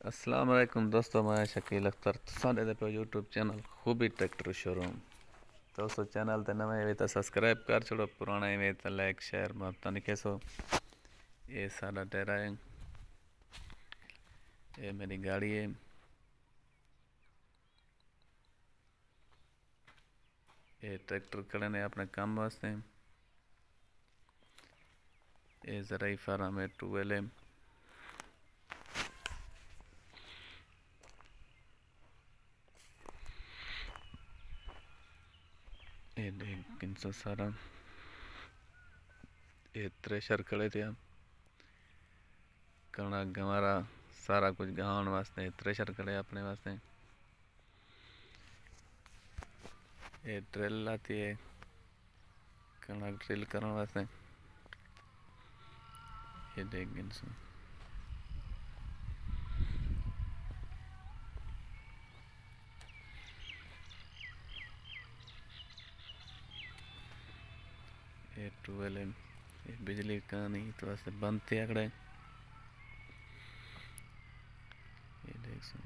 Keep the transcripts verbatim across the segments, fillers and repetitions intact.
अस्सलाम वालेकुम दोस्तों, मैं शकील अख्तर साढ़े दे पे YouTube channel Khubi tractor showroom. दोस्तों चैनल ते नवे वे तो सब्सक्राइब कर छोड़ो, पुराने वे तो लाइक शेयर मत नहीं कैसो। ये सारा टेरा है, ये मेरी गाड़ी है। ये ट्रैक्टर खड़े ने अपने काम वास्ते। ये ज़राई फार्म है टूवेल है। ये देख इनसे सारा ये थ्रेशर खड़े थे कणक गंवारा सारा कुछ गाँव वास्ते थ्रेशर खड़े अपने वास्ते। ये ड्रिल आती है कणक ड्रिल करने वास्ते। ये देख इनसे ये टूवेल है। ये बिजली का नहीं तो ऐसे बंद थे अकड़े। ये देख सो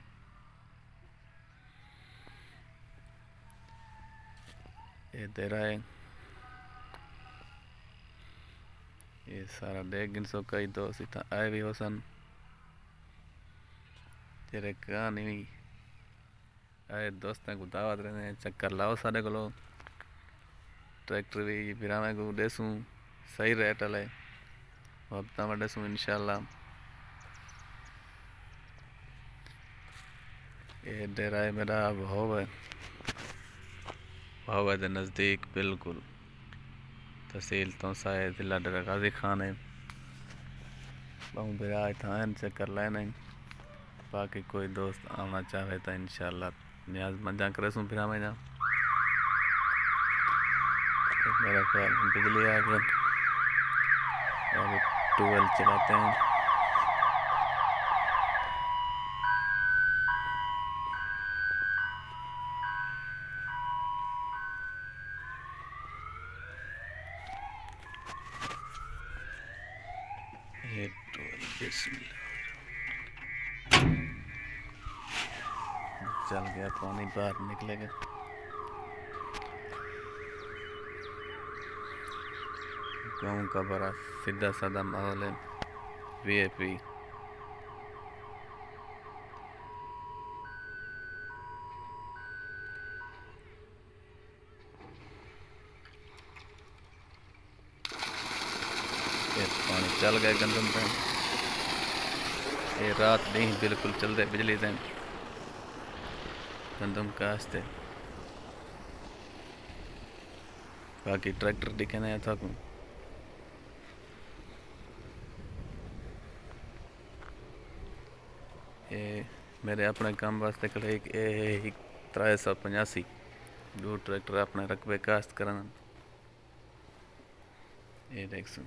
ये दे रहा है। ये सारा देख गिन सो कई दोस्त इतना आए भी हो सन तेरे का नहीं आए दोस्तों को दावत रहने चक्कर लाओ सारे को ट्रैक्टर भी फिर मैं को देसूँ सही रेट है हफ्ता में देसूँ इंशाल्लाह। ये डेरा है मेरा भाव है भाव है नज़दीक बिल्कुल तहसील तो साए जिला डेरा गाजी खान है। बहु बिरा था चक्कर लेने बाकी कोई दोस्त आना चाहे तो इंशाल्लाह न्याज मजा करे सूँ फिर मैं जा मेरा ख्याल बिजली आ गया और ट्यूबवेल चलाते हैं। ये चल गया पानी बाहर निकलेगा। गाँव का बड़ा सीधा साधा माहौल है वीआईपी। ये पानी चल गया गंदम पे। ये रात नहीं बिल्कुल चलते बिजली से गंदम कास्ते बाकी ट्रैक्टर दिखे नहीं था को ये मेरे अपने काम वास्ते खड़े एक एक त्रै सौ पचासी दो ट्रैक्टर अपने रकबे काश्त करना। ये देख सुन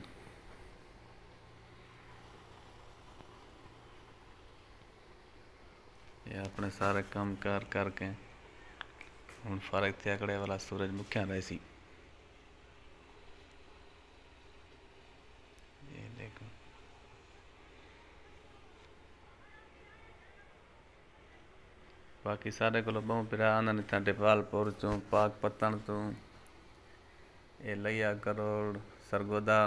ये अपने सारे काम कार करके हम फर्क थे अकड़े वाला सूरज मुख्या रहसी। ये देखो बाकी सारे को बहु पिरा आनंद था डिपालपुर चो पाक पत्तन तो ये लिया करोड़ सरगोदा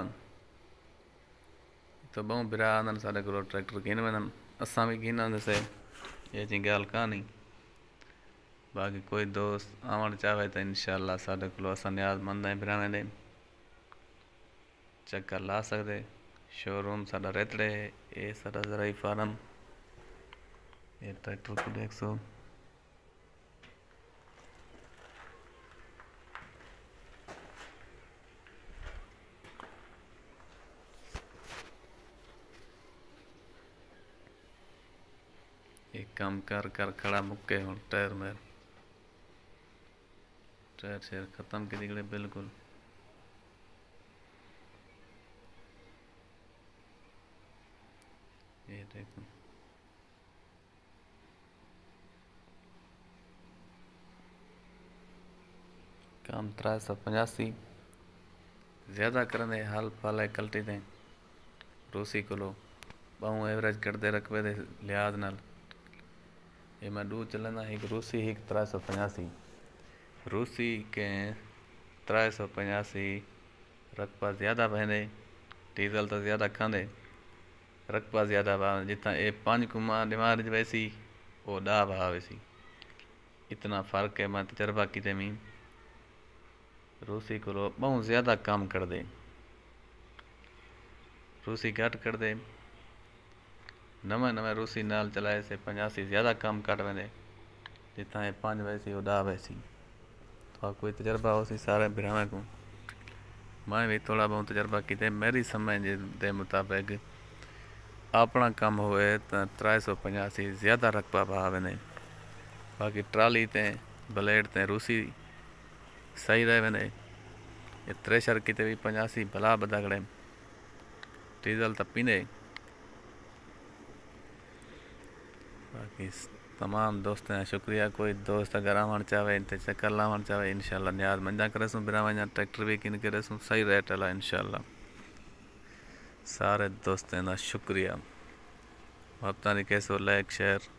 तो बहु पिरा आनंद सारे को ट्रैक्टर गिन में असा भी गिना जैसे ये जी गाल कहानी। बाकी कोई दोस्त आवन चाहे तो इंशाल्लाह साढ़े को असा न्याज मंद है बिराने दे चक्कर ला सकते। शोरूम साढ़ा रेतड़े ये साढ़ा ज़राई फार्म। ये ट्रैक्टर को देख सो एक काम कर कर खड़ा मुक्के हूँ टायर में टायर शेयर ख़त्म के दिगड़े बिल्कुल। ये देखो काम त्रै सौ पचासी ज़्यादा करने हाल फाल है कल्टी दें रूसी को लो बहु एवरेज करते रकबे दे लिहाज नाल ये मैं दू चलना एक रूसी एक त्रै सौ पचासी रूसी के त्रै सौ पचासी रकबा ज़्यादा बहने डीजल तो ज़्यादा खाने रकबा ज़्यादा भाव जितना ये पाँच कुमा दिमाग वैसी वो डा भाव वैसी इतना फ़र्क है। मैं तजर्बा किते में रूसी को बहुत ज़्यादा काम कर दे रूसी घट कर दे नवे नवे रूसी नाल चलाए से पचासी ज़्यादा काम कर वे जितना है पाँच वैसी वो डा वैसी तो कोई तजर्बा हो सी सारे भरावे को मैं भी थोड़ा बहुत तजर्बा किते मेरी समझ के मुताबिक अपना काम होए तो त्रै सौ पचासी ज़्यादा रकबा भाव ने बाकी ट्राली ते ब्लेड ते रूसी सही रहे ने ये थ्रेशर किते भी पचासी भला बदगड़े डीजल तो पीने बाकी तमाम दोस्तों का शुक्रिया। कोई दोस्त अगर आवन चाहे तो चक्कर लावन चाहे इंशाल्लाह न्याज मंजा करेसूँ बिरावा ट्रैक्टर भी किन करेसूँ सही रेट वाला इंशाल्लाह। सारे दोस्तों का शुक्रिया। हफ्ता नहीं कैसो लाइक शेयर